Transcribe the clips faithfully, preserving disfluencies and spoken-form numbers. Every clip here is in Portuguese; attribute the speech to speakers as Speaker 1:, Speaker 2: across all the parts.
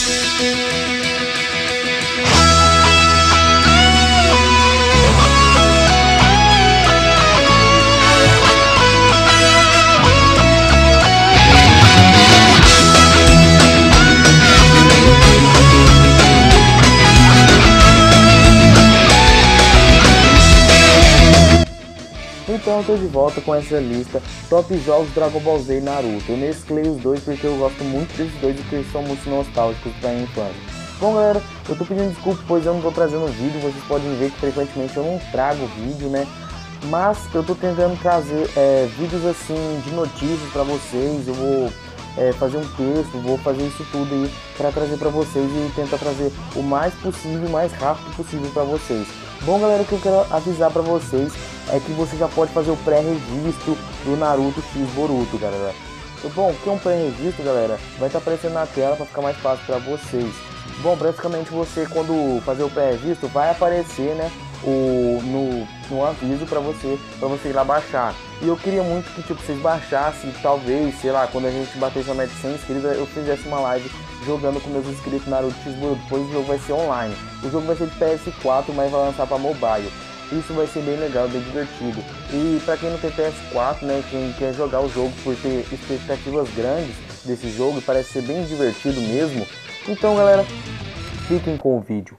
Speaker 1: Então eu tô de volta com essa lista top jogos Dragon Ball Z e Naruto. Eu mesclei os dois porque eu gosto muito desses dois e porque eles são muito nostálgicos pra minha infância. Bom galera, eu tô pedindo desculpa pois eu não tô trazendo vídeo, vocês podem ver que frequentemente eu não trago vídeo, né? Mas eu tô tentando trazer é, vídeos assim de notícias pra vocês, eu vou é, fazer um texto, vou fazer isso tudo aí pra trazer pra vocês e tentar trazer o mais possível, o mais rápido possível pra vocês. Bom galera, o que eu quero avisar pra vocês é que você já pode fazer o pré-registro do Naruto X Boruto, galera. Bom, o que é um pré-registro, galera? Vai estar aparecendo na tela para ficar mais fácil para vocês. Bom, basicamente você, quando fazer o pré-registro, vai aparecer, né, o, no, no aviso para você, para você ir lá baixar. E eu queria muito que tipo, vocês baixassem, talvez, sei lá, quando a gente bater essa meta de cem inscritos, eu fizesse uma live jogando com meus inscritos Naruto X Boruto, pois o jogo vai ser online. O jogo vai ser de P S quatro, mas vai lançar para mobile. Isso vai ser bem legal, bem divertido. E para quem não tem P S quatro, né, quem quer jogar o jogo por ter expectativas grandes desse jogo, parece ser bem divertido mesmo. Então galera, fiquem com o vídeo.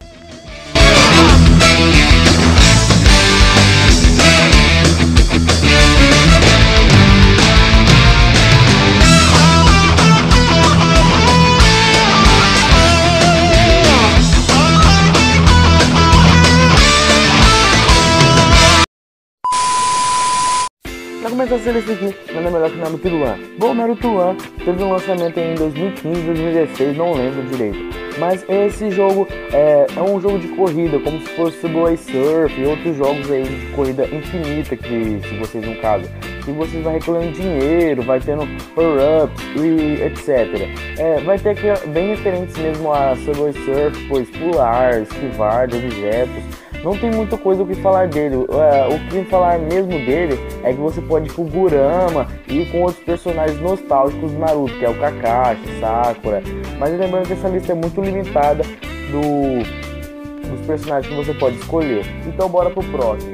Speaker 1: Pra começar essa lista aqui, nada melhor que Naruto One. Bom, Naruto One teve um lançamento em dois mil e quinze, dois mil e dezesseis, não lembro direito. Mas esse jogo é, é um jogo de corrida, como se fosse Subway Surf e outros jogos aí de corrida infinita, que se vocês no caso, que vocês vão recolhendo dinheiro, vai tendo power-ups e etcétera. É, vai ter aqui bem referentes mesmo a Subway Surf, pois pular, esquivar de objetos. Não tem muita coisa o que falar dele, uh, o que falar mesmo dele é que você pode ir pro Gurama e ir com outros personagens nostálgicos do Naruto, que é o Kakashi, Sakura. Mas lembrando que essa lista é muito limitada do, dos personagens que você pode escolher. Então bora pro próximo.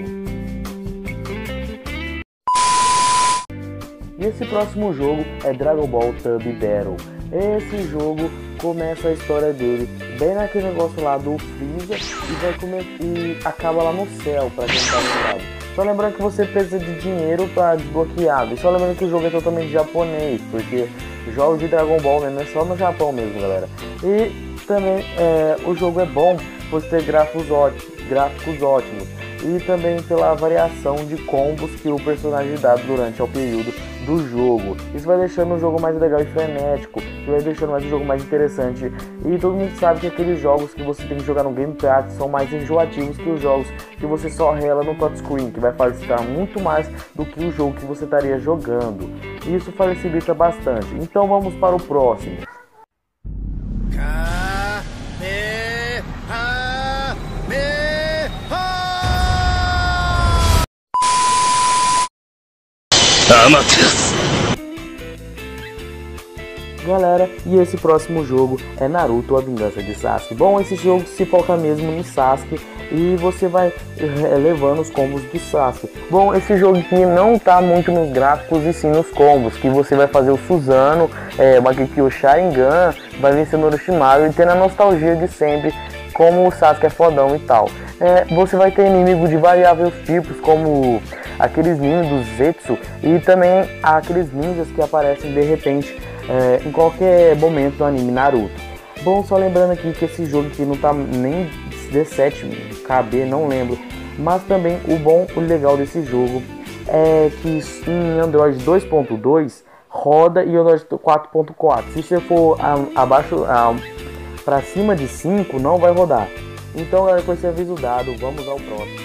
Speaker 1: E esse próximo jogo é Dragon Ball Tub Battle. Esse jogo começa a história dele bem naquele negócio lá do Freeza e, vai comer, e acaba lá no céu, pra quem tá lembrado. Só lembrando que você precisa de dinheiro pra desbloquear. E só lembrando que o jogo é totalmente japonês, porque jogos de Dragon Ball mesmo é só no Japão mesmo, galera. E também é, o jogo é bom por ter gráficos ótimos, gráficos ótimos. E também pela variação de combos que o personagem dá durante o período do jogo. Isso vai deixando o jogo mais legal e frenético, que vai deixando mais o jogo mais interessante. E todo mundo sabe que aqueles jogos que você tem que jogar no gamepad são mais enjoativos que os jogos que você só rela no touchscreen, que vai facilitar muito mais do que o jogo que você estaria jogando. Isso facilita bastante. Então vamos para o próximo. Galera, e esse próximo jogo é Naruto, a Vingança de Sasuke. Bom, esse jogo se foca mesmo no Sasuke e você vai é, levando os combos do Sasuke. Bom, esse jogo aqui não tá muito nos gráficos e sim nos combos, que você vai fazer o Susanoo, é, o Mangekyou Sharingan, vai vencer o Orochimaru e tendo a nostalgia de sempre, como o Sasuke é fodão e tal. É, você vai ter inimigo de variáveis tipos, como aqueles ninjas do Zetsu e também aqueles ninjas que aparecem de repente é, em qualquer momento do anime Naruto. Bom, só lembrando aqui que esse jogo aqui não tá nem dezessete K B, não lembro, mas também o bom, o legal desse jogo é que em Android dois ponto dois roda e Android quatro ponto quatro. Se você for a, abaixo a, pra cima de cinco, não vai rodar. Então galera, com esse aviso dado, vamos ao próximo.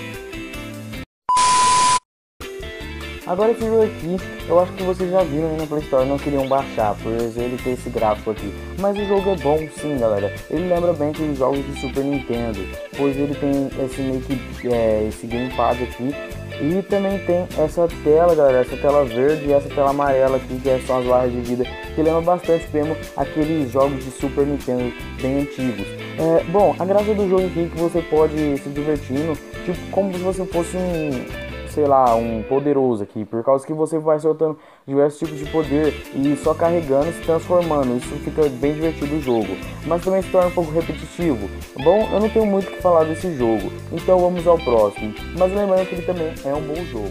Speaker 1: Agora esse jogo aqui, eu acho que vocês já viram aí na Play Store, não queriam baixar, por ele ter esse gráfico aqui. Mas o jogo é bom sim, galera. Ele lembra bem que os jogos de Super Nintendo, pois ele tem esse meio que, é, esse gamepad aqui. E também tem essa tela, galera, essa tela verde e essa tela amarela aqui, que são as barras de vida que lembra bastante mesmo aqueles jogos de Super Nintendo bem antigos. É, bom, a graça do jogo aqui é que você pode se divertindo, tipo como se você fosse um, sei lá, um poderoso aqui, por causa que você vai soltando diversos tipos de poder e só carregando e se transformando. Isso fica bem divertido o jogo, mas também se torna um pouco repetitivo. Bom, eu não tenho muito o que falar desse jogo, então vamos ao próximo, mas lembrando que ele também é um bom jogo.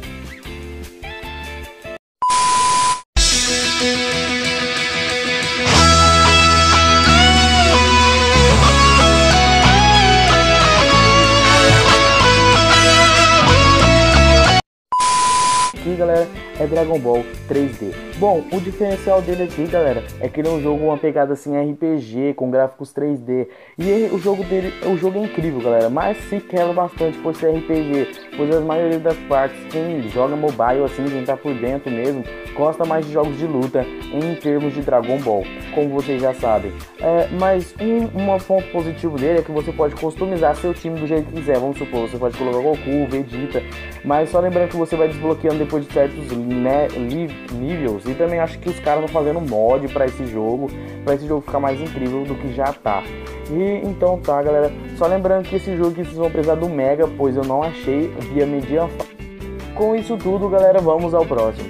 Speaker 1: Aqui, galera, é Dragon Ball três D. Bom, o diferencial dele aqui, galera, é que ele é um jogo, uma pegada assim R P G, com gráficos três D. E ele, o jogo dele, o jogo é incrível, galera, mas se quebra bastante por ser R P G, pois a maioria das partes, quem joga mobile assim, quem tá por dentro mesmo, gosta mais de jogos de luta em termos de Dragon Ball, como vocês já sabem. É, mas um uma ponto positivo dele é que você pode customizar seu time do jeito que quiser. Vamos supor, você pode colocar Goku, Vegeta, mas só lembrando que você vai desbloqueando depois de certos né, níveis. E também acho que os caras estão fazendo mod para esse jogo, para esse jogo ficar mais incrível do que já tá. E então tá, galera, só lembrando que esse jogo aqui vocês vão precisar do Mega, pois eu não achei via Median. Com isso tudo, galera, vamos ao próximo.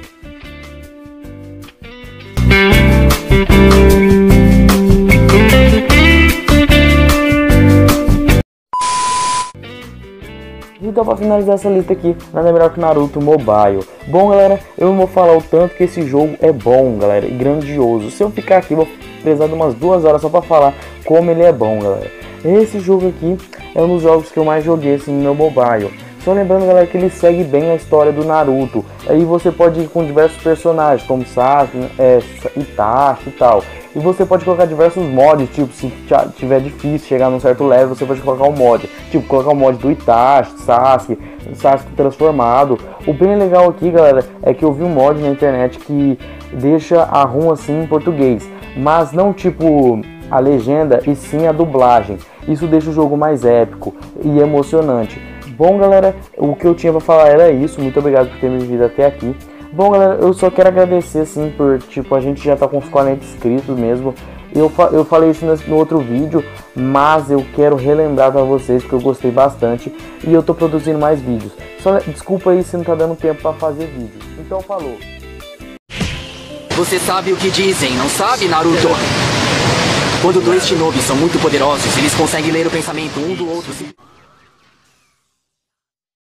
Speaker 1: Então, para finalizar essa lista aqui, nada melhor que Naruto Mobile. Bom, galera, eu não vou falar o tanto que esse jogo é bom, galera, e grandioso. Se eu ficar aqui, vou precisar de umas duas horas só para falar como ele é bom, galera. Esse jogo aqui é um dos jogos que eu mais joguei assim no meu mobile. Só lembrando, galera, que ele segue bem a história do Naruto. Aí você pode ir com diversos personagens, como Sasuke, é, Itachi e tal. E você pode colocar diversos mods, tipo, se tiver difícil chegar num certo level, você pode colocar um mod. Tipo, colocar o um mod do Itachi, Sasuke, Sasuke transformado. O bem legal aqui, galera, é que eu vi um mod na internet que deixa a run assim em português. Mas não tipo a legenda, e sim a dublagem. Isso deixa o jogo mais épico e emocionante. Bom, galera, o que eu tinha pra falar era isso. Muito obrigado por ter me vindo até aqui. Bom, galera, eu só quero agradecer, assim, por, tipo, a gente já tá com uns quarenta inscritos mesmo. Eu, fa eu falei isso no outro vídeo, mas eu quero relembrar pra vocês, porque eu gostei bastante. E eu tô produzindo mais vídeos. Só desculpa aí se não tá dando tempo pra fazer vídeo. Então, falou.
Speaker 2: Você sabe o que dizem, não sabe, Naruto? Quando dois shinobis são muito poderosos, eles conseguem ler o pensamento um do outro.